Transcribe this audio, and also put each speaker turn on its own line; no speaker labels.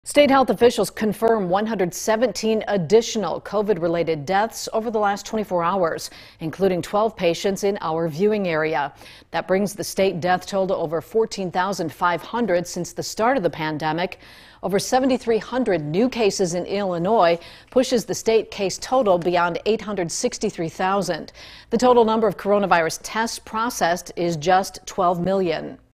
State health officials confirm 117 additional COVID-related deaths over the last 24 hours, including 12 patients in our viewing area. That brings the state death toll to over 14,500 since the start of the pandemic. Over 7,300 new cases in Illinois pushes the state case total beyond 863,000. The total number of coronavirus tests processed is just 12 million.